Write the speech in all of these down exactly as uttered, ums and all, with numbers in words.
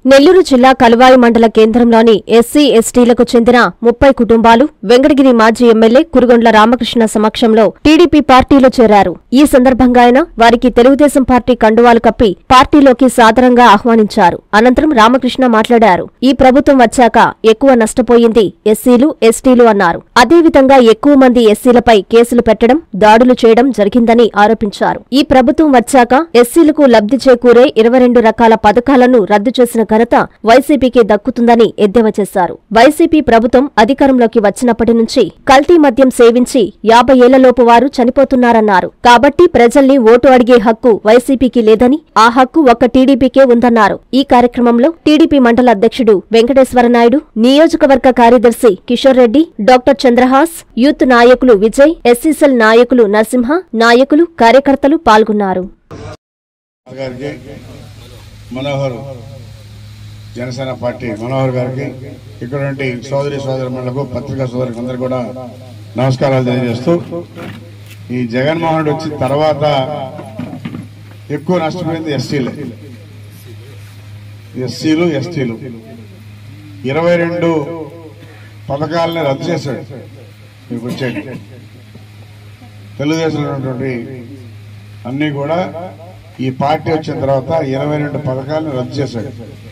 నెల్లూరు జిల్లా కలువాయి మండల కేంద్రంలోని ఎస్సీ ఎస్టీలకు చెందిన ముప్పై కుటుంబాలు వెంకటగిరి మాజీ ఎమ్మెల్యే కురుగొండ్ల రామకృష్ణ సమక్షంలో టీడీపీ పార్టీలో చేరారు. ఈ సందర్భంగా ఆయన వారికి తెలుగుదేశం పార్టీ కండువాలు కప్పి పార్టీలోకి సాదరంగా ఆహ్వానించారు. అనంతరం రామకృష్ణ మాట్లాడారు. ఈ ప్రభుత్వం వచ్చాక ఎక్కువ నష్టపోయింది ఎస్సీలు, ఎస్టీలు అన్నారు. అదేవిధంగా ఎక్కువ మంది ఎస్సీలపై కేసులు పెట్టడం, దాడులు చేయడం జరిగిందని ఆరోపించారు. ఈ ప్రభుత్వం వచ్చాక ఎస్సీలకు లబ్ధి చేకూరే ఇరవై రెండు రకాల పథకాలను రద్దు చేసిన ఘనత వైసీపీకి దక్కుతుందని ఎద్దేవా చేశారు. వైసీపీ ప్రభుత్వం అధికారంలోకి వచ్చినప్పటి నుంచి కల్తీ మద్యం సేవించి యాభై ఏళ్లలోపు వారు చనిపోతున్నారన్నారు. కాబట్టి ప్రజల్ని ఓటు అడిగే హక్కు వైసీపీకి లేదని, ఆ హక్కు ఒక్క టీడీపీకే ఉందన్నారు. ఈ కార్యక్రమంలో టీడీపీ మండల అధ్యక్షుడు వెంకటేశ్వరనాయుడు, నియోజకవర్గ కార్యదర్శి కిషోర్ రెడ్డి, డాక్టర్ చంద్రహాస్, యూత్ నాయకులు విజయ్, ఎస్సీసెల్ నాయకులు నరసింహ, నాయకులు, కార్యకర్తలు పాల్గొన్నారు. మనోహర్ జనసేన పార్టీ మనోహర్ గారికి, ఇక్కడ సోదరి సోదరులకు, పత్రికా సోదరులకు అందరూ కూడా నమస్కారాలు తెలియజేస్తూ, ఈ జగన్మోహన్ రెడ్డి వచ్చిన తర్వాత ఎక్కువ నష్టపోయింది ఎస్సీలే. ఎస్సీలు ఎస్టీలు ఇరవై రెండు పథకాలని రద్దు చేశాడు. మీకు వచ్చేది తెలుగుదేశంలో ఉన్నటువంటి అన్ని కూడా ఈ పార్టీ వచ్చిన తర్వాత ఇరవై రెండు పథకాలను రద్దు చేశాడు.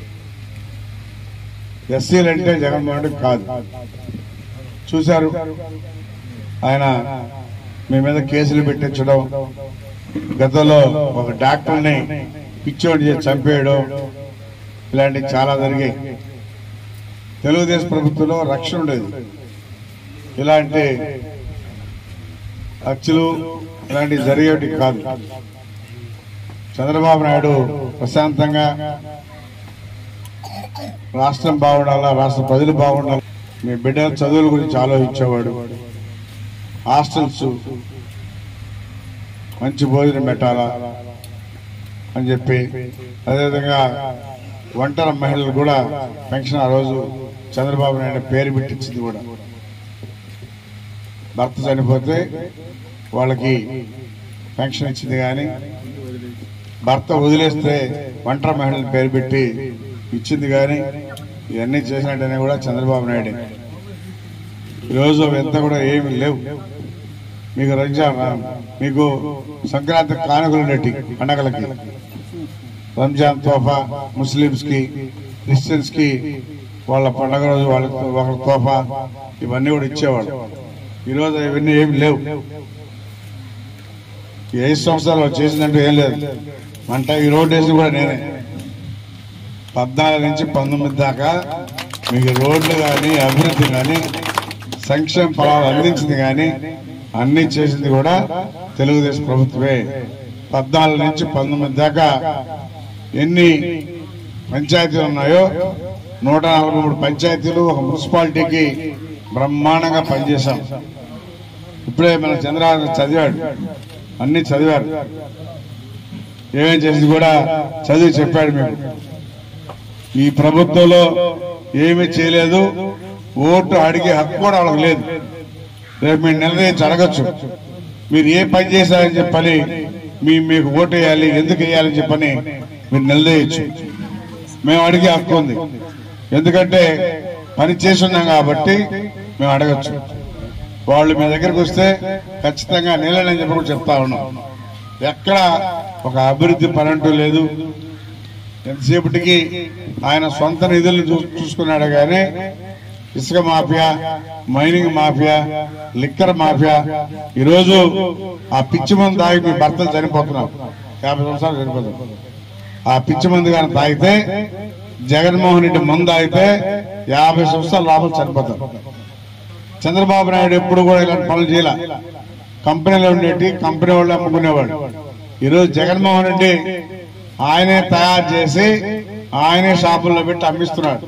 ఎస్సీలు అంటే జగన్మోహన్ రెడ్డి కాదు. చూశారు, ఆయన మీ మీద కేసులు పెట్టించడం, గతంలో ఒక డాక్టర్ని పిచ్చోడి చేసి చంపేయడం, ఇలాంటివి చాలా జరిగాయి. తెలుగుదేశం ప్రభుత్వంలో రక్షణ ఉండేది. ఇలాంటి హత్యలు ఇలాంటివి జరిగేవి కాదు. చంద్రబాబు నాయుడు ప్రశాంతంగా రాష్ట్రం బాగుండాలా, రాష్ట్ర ప్రజలు బాగుండాలి, మీ బిడ్డల చదువుల గురించి ఆలోచించేవాడు. హాస్టల్స్ మంచి భోజనం పెట్టాలా అని చెప్పి, అదేవిధంగా ఒంటరి మహిళలు కూడా పెన్షన్ ఆ రోజు చంద్రబాబు నాయుడు పేరు పెట్టించింది కూడా. భర్త చనిపోతే వాళ్ళకి పెన్షన్ ఇచ్చింది, కానీ భర్త వదిలేస్తే ఒంటరి మహిళలు పేరు పెట్టి ఇచ్చింది, కానీ ఇవన్నీ చేసినట్టనే కూడా చంద్రబాబు నాయుడు. ఈరోజు ఎంత కూడా ఏమి లేవు. మీకు రంజాన్, మీకు సంక్రాంతి కానుకలు నెట్టి పండగలకి రంజాన్ తోఫా, ముస్లింస్ కి, క్రిస్టియన్స్ కి వాళ్ళ పండగ రోజు వాళ్ళకి ఒకరి తోఫా, ఇవన్నీ కూడా ఇచ్చేవాళ్ళు. ఈరోజు ఇవన్నీ ఏమి లేవు. ఐదు సంవత్సరాలు చేసిందంటూ ఏం లేదు. అంటే ఈ రోడ్ వేసి కూడా నేనే పద్నాలుగు నుంచి పంతొమ్మిది దాకా మీకు రోడ్లు కానీ, అభివృద్ధి కానీ, సంక్షేమ ఫలాలు అందించింది కానీ అన్ని చేసింది కూడా తెలుగుదేశం ప్రభుత్వమే. పద్నాలుగు నుంచి పంతొమ్మిది దాకా ఎన్ని పంచాయతీలు ఉన్నాయో నూట నలభై మూడు పంచాయతీలు, ఒక మున్సిపాలిటీకి బ్రహ్మాండంగా పనిచేశాం. ఇప్పుడే మన చంద్రబాబు చదివాడు, అన్ని చదివారు, ఏమేం చేసింది కూడా చదివి చెప్పాడు. మీకు ఈ ప్రభుత్వంలో ఏమీ చేయలేదు. ఓటు అడిగే హక్కు కూడా వాళ్ళకి లేదు. రేపు మీరు నిర్ణయించి అడగచ్చు, మీరు ఏ పని చేశారని చెప్పని, మీ మీకు ఓటు వేయాలి, ఎందుకు వేయాలని చెప్పని మీరు నిలదీయచ్చు. మేము అడిగే హక్కు ఉంది, ఎందుకంటే పని చేస్తున్నాం కాబట్టి మేము అడగచ్చు. వాళ్ళు మీ దగ్గరకు వస్తే ఖచ్చితంగా నిలని చెప్పి కూడా చెప్తా ఉన్నాం. ఎక్కడ ఒక అభివృద్ధి పని అంటూ లేదు. ఎంతసేపటికి ఆయన సొంత నిధులను చూసుకున్నాడు, కానీ ఇసుక mafia, mining mafia, liquor mafia. ఈరోజు ఆ పిచ్చి మందు తాగి మీ భర్తలు చనిపోతున్నారు, యాభై సంవత్సరాలు చనిపోతున్నారు. ఆ పిచ్చి మందు కానీ తాగితే, జగన్మోహన్ రెడ్డి మందు తాగితే యాభై సంవత్సరాలు లోపల చనిపోతారు. చంద్రబాబు నాయుడు ఎప్పుడు కూడా ఇలాంటి పనులు చేయాల. కంపెనీలో ఉండేటి కంపెనీ వాళ్ళు అమ్ముకునేవాడు. ఈరోజు జగన్మోహన్ రెడ్డి ఆయనే తయారు చేసి ఆయనే షాపుల్లో పెట్టి అమ్మిస్తున్నాడు.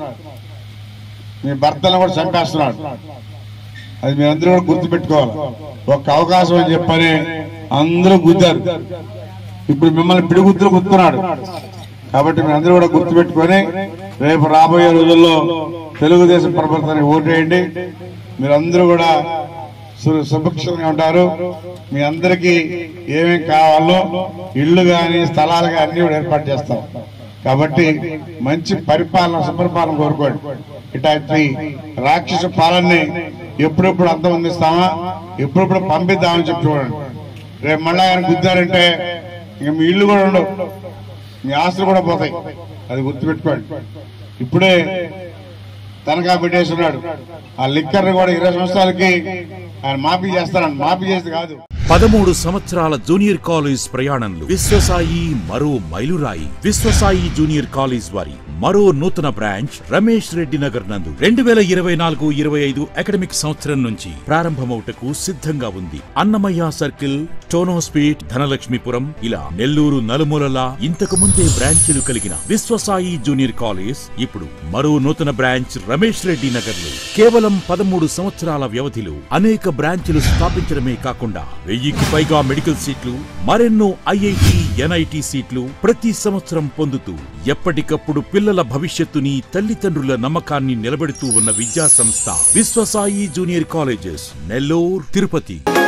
మీ భర్తలను కూడా చంపేస్తున్నాడు. అది మీరందరూ కూడా గుర్తుపెట్టుకోవాలి. ఒక్క అవకాశం అని చెప్పని అందరూ గుద్దారు. ఇప్పుడు మిమ్మల్ని పిడిగుద్దులు గుర్తున్నాడు. కాబట్టి మీరందరూ కూడా గుర్తుపెట్టుకొని రేపు రాబోయే రోజుల్లో తెలుగుదేశం ప్రభుత్వానికి ఓటేయండి. మీరందరూ కూడా సుభిక్షంగా ఉంటారు. మీ అందరికీ ఏమేమి కావాలో ఇళ్లు కానీ, స్థలాలు కానీ అన్ని కూడా ఏర్పాటు చేస్తాం. కాబట్టి మంచి పరిపాలన సుపరిపాలన కోరుకోండి. ఇట్లాంటి రాక్షస పాలనని ఎప్పుడెప్పుడు అంతమందిస్తామా, ఎప్పుడెప్పుడు పంపిద్దామని చెప్పి చూడండి. రేపు మళ్ళా ఆయన గుద్దారంటే ఇంక మీ ఇల్లు కూడా ఉండవు, మీ ఆస్తులు కూడా పోతాయి. అది గుర్తుపెట్టుకోండి. ఇప్పుడే తనఖా పెట్టేస్తున్నాడు. ఆ లిక్కర్ కూడా ఇరవై సంవత్సరాలకి ఆయన మాఫీ చేస్తారని, మాఫీ చేసి కాదు. పదమూడు సంవత్సరాల జూనియర్ కాలేజ్ ప్రయాణంలో విశ్వసాయి మరో మైలురాయి. విశ్వసాయి జూనియర్ కాలేజ్ వారి మరో నూతన బ్రాంచ్ రమేష్ రెడ్డి నగర్ నందు రెండు వేల ఇరవై నాలుగు ఇరవై ఐదు అకాడమిక్ సంవత్సరం నుంచి ప్రారంభమవుటకు సిద్ధంగా ఉంది. అన్నమయ్య సర్కిల్, టోనోస్పీట్, ధనలక్ష్మీపురం ఇలా నెల్లూరు నలుమూలలా ఇంతకు ముందే బ్రాంచీలు కలిగిన విశ్వసాయి జూనియర్ కాలేజ్ ఇప్పుడు మరో నూతన బ్రాంచ్ రమేష్ రెడ్డి నగర్ లో కేవలం పదమూడు సంవత్సరాల వ్యవధిలో అనేక బ్రాంచీలు స్థాపించడమే కాకుండా వెయ్యికి పైగా మెడికల్ సీట్లు, మరెన్నో ఐఐటి, ఎన్ఐటి సీట్లు ప్రతి సంవత్సరం పొందుతూ ఎప్పటికప్పుడు పిల్లల భవిష్యత్తుని, తల్లిదండ్రుల నమ్మకాన్ని నిలబెడుతూ ఉన్న విద్యా సంస్థ విశ్వసాయి జూనియర్ కాలేజెస్, నెల్లూరు, తిరుపతి.